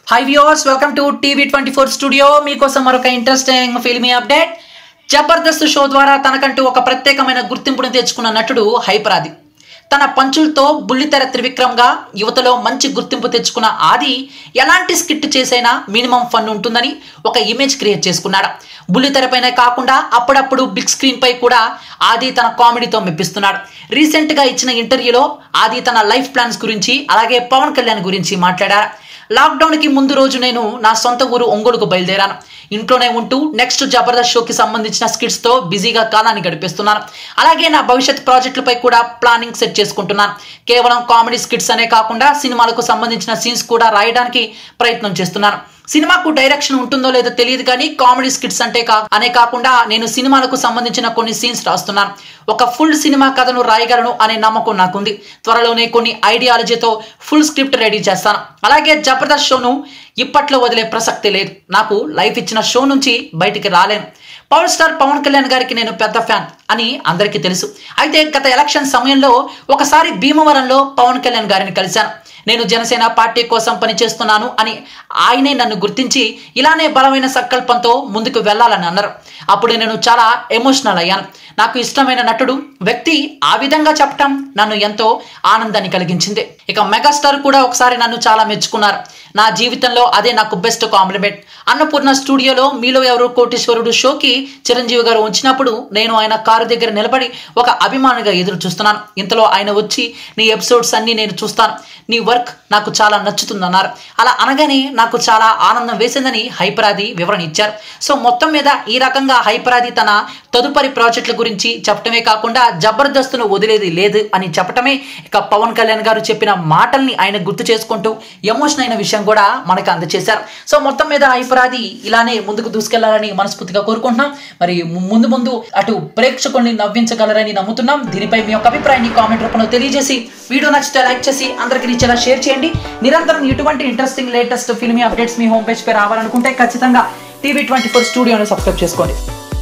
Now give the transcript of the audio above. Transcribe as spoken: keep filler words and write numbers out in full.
Hi viewers, welcome to TV twenty four studio. మీకోసం మరొక interesting filmy update. Jabardasth show ద్వారా తనకంటూ ఒక ప్రత్యేకమైన గుర్తింపును తెచ్చుకున్న నటుడు హైపర్ ఆది. తన పంచులతో బుల్లితెర త్రివిక్రమ్గా యువతలో మంచి గుర్తింపు తెచ్చుకున్న ఆది ఎలాంటి స్కిట్ చేసైనా మినిమం ఫన్ ఉంటుందని ఒక ఇమేజ్ క్రియేట్ చేసుకున్నాడు. బుల్లితెరపైనే కాకుండా అప్పుడప్పుడు బిగ్ స్క్రీన్ పై కూడా ఆది తన కామెడీతో మెప్పిస్తున్నాడు. రీసెంట్గా ఇచ్చిన ఇంటర్వ్యూలో ఆది తన లైఫ్ ప్లాన్స్ గురించి అలాగే పవన్ కళ్యాణ్ గురించి మాట్లాడారు. లాక్డౌన్కి ముందు రోజు నేను నా సొంత ఊరు ఒంగోలుకు బయలుదేరాను. ఇంట్లోనే ఉంటూ నెక్స్ట్ జబర్దస్త్ షోకి సంబంధించిన స్కిట్స్తో బిజీగా కాలాన్ని గడిపేస్తున్నాను. అలాగే నా భవిష్యత్ ప్రాజెక్టులపై కూడా ప్లానింగ్ సెట్ చేసుకుంటున్నాను. కేవలం కామెడీ స్కిట్స్ అనే కాకుండా సినిమాలకు సంబంధించిన సీన్స్ కూడా రాయడానికి ప్రయత్నం చేస్తున్నాను. సినిమాకు డైరెక్షన్ ఉంటుందో లేదో తెలియదు కానీ కామెడీ స్కిట్స్ అంటే కా అనే కాకుండా నేను సినిమాలకు సంబంధించిన కొన్ని సీన్స్ రాస్తున్నాను. ఒక ఫుల్ సినిమా కథను రాయగలను అనే నమ్మకం నాకుంది. త్వరలోనే కొన్ని ఐడియాలజీతో ఫుల్ స్క్రిప్ట్ రెడీ చేస్తాను. అలాగే జబర్దస్త్ షోను ఇప్పట్లో వదిలే ప్రసక్తి లేదు. నాకు లైఫ్ ఇచ్చిన షో నుంచి బయటికి రాలేను. పవర్ స్టార్ పవన్ కళ్యాణ్ గారికి నేను పెద్ద ఫ్యాన్ అని అందరికీ తెలుసు. అయితే గత ఎలక్షన్ సమయంలో ఒకసారి భీమవరంలో పవన్ కళ్యాణ్ గారిని కలిశాను. నేను జనసేన పార్టీ కోసం పనిచేస్తున్నాను అని ఆయనే నన్ను గుర్తించి ఇలానే బలమైన సంకల్పంతో ముందుకు వెళ్ళాలని అన్నారు. అప్పుడు నేను చాలా ఎమోషనల్ అయ్యాను. నాకు ఇష్టమైన నటుడు వ్యక్తి ఆ విధంగా చెప్పటం నన్ను ఎంతో ఆనందాన్ని కలిగించింది. ఇక మెగాస్టార్ కూడా ఒకసారి నన్ను చాలా మెచ్చుకున్నారు. నా జీవితంలో అదే నాకు బెస్ట్ కాంప్లిమెంట్. అన్నపూర్ణ స్టూడియోలో మీలో ఎవరు కోటీశ్వరుడు షోకి చిరంజీవి గారు వచ్చినప్పుడు నేను ఆయన కారు దగ్గర నిలబడి ఒక అభిమానిగా ఎదురు చూస్తున్నాను. ఇంతలో ఆయన వచ్చి నీ ఎపిసోడ్స్ అన్నీ నేను చూస్తాను, నీ వర్క్ నాకు చాలా నచ్చుతుందన్నారు. అలా అనగానే నాకు చాలా ఆనందం వేసిందని హైపర్ ఆది వివరణ ఇచ్చారు. సో మొత్తం మీద ఈ రకంగా హైపర్ ఆది తన తదుపరి ప్రాజెక్టుల గురించి చెప్పటమే కాకుండా జబర్దస్త్ను వదిలేది లేదు అని చెప్పటమే ఇక పవన్ కళ్యాణ్ గారు చెప్పిన మాటల్ని ఆయన గుర్తు చేసుకుంటూ ఎమోషన్ అయిన విషయం కూడా మనకు అందజేశారు. సో మొత్తం మీద హైపర్ ఆది ఇలానే ముందుకు దూసుకెళ్లాలని మనస్ఫూర్తిగా కోరుకుంటున్నాం. మరి ముందు ముందు అటు ప్రేక్షకుల్ని నవ్వించగలరని నమ్ముతున్నాం. దీనిపై మీ యొక్క అభిప్రాయాన్ని కామెంట్ రూపంలో తెలియజేసి వీడియో నచ్చితే లైక్ చేసి అందరికీ నచ్చేలా షేర్ చేయండి. నిరంతరం ఇటువంటి ఇంట్రెస్టింగ్ లేటెస్ట్ ఫిల్మీ అప్డేట్స్ మీ హోమ్ పేజ్ పై రావాలనుకుంటే ఖచ్చితంగా టీవీ ట్వంటీ ఫోర్ స్టూడియోని సబ్స్క్రైబ్ చేసుకోండి.